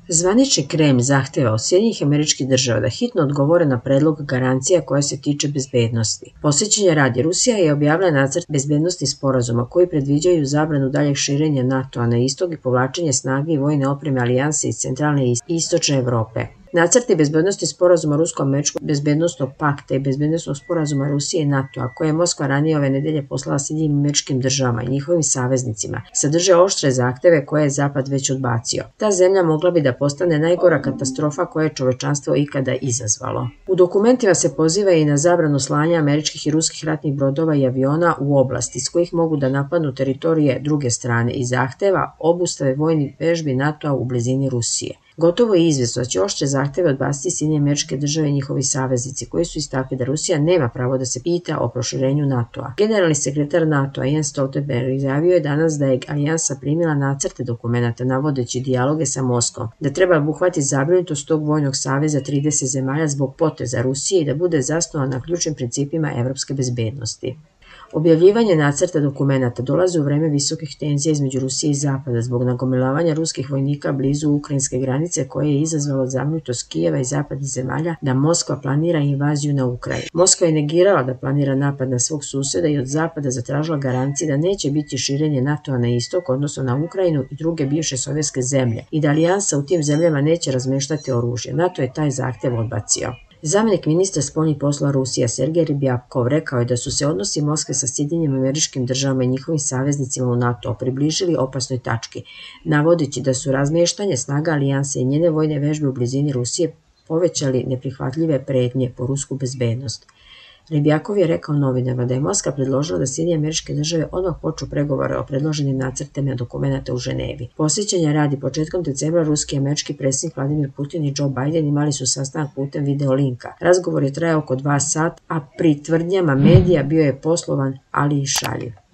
Zvanični Kremlj zahteva od Sjedinjenih Američkih Država da hitno odgovore na predlog garancija koja se tiče bezbednosti. Podsjećanja radi, Rusija je objavila nacrt bezbednosnih sporazuma koji predviđaju zabranu daljeg širenja NATO-a na istok i povlačenje snage i vojne opreme alijanse iz centralne i istočne Evrope. Nacrti bezbednosnih sporazuma Rusko-američkog bezbednosnog pakta i bezbednosnog sporazuma Rusije i NATO-a, koje je Moskva ranije ove nedelje poslala Sjedinjenim Američkim Državama i njihovim saveznicima, sadrže oštre zahteve koje je Zapad već odbacio. Ta zemlja mogla bi da postane najgora katastrofa koje je čovečanstvo ikada izazvalo. U dokumentima se poziva i na zabranu slanja američkih i ruskih ratnih brodova i aviona u oblasti s kojih mogu da napadnu teritorije druge strane i zahteva obustave vojnih vežbi NATO-a u blizini Rusije. Gotovo je izvjesno da će oštre zahteve odbaciti Sjedinjene Američke Države i njihovi saveznici, koji su istakli da Rusija nema pravo da se pita o proširenju NATO-a. Generalni sekretar NATO-a Jens Stoltenberg izjavio je danas da je alijansa primila nacrte dokumenata navodeći dijaloge sa Moskvom, da treba obuhvatiti zabrinutost tog vojnog saveza 30 zemalja zbog poteza Rusije i da bude zasnovan na ključnim principima evropske bezbednosti. Objavljivanje nacrta dokumenata dolazi u vreme visokih tenzija između Rusije i Zapada zbog nagomilavanja ruskih vojnika blizu ukrajinske granice koje je izazvalo zabrinutost Kijeva i zapadnih zemalja da Moskva planira invaziju na Ukrajinu. Moskva je negirala da planira napad na svog susjeda i od Zapada zatražila garancije da neće biti širenje NATO-a na istok, odnosno na Ukrajinu i druge bivše sovjetske zemlje, i da alijansa u tim zemljama neće razmeštati oružje. NATO je taj zahtjev odbacio. Zamjenik ministra spoljnih poslova Rusije Sergej Ryabkov rekao je da su se odnosi Moskve sa Sjedinjenim Američkim Državama i njihovim saveznicima u NATO približili opasnoj tački, navodeći da su razmještanje snaga alijanse i njene vojne vežbe u blizini Rusije povećali neprihvatljive pretnje po rusku bezbednost. Ryabkov je rekao novinarima da je Moskva predložila da Sjedinjene Američke Države odmah počnu pregovore o predloženim nacrtima dokumenta u Ženevi. Podsjećanja radi, početkom decembra ruski i američki predsjednik Vladimir Putin i Joe Biden imali su sastanak putem videolinka. Razgovor je trajao oko 2 sata, a pri tvrdnjama medija bio je poslovan, ali i šaljiv.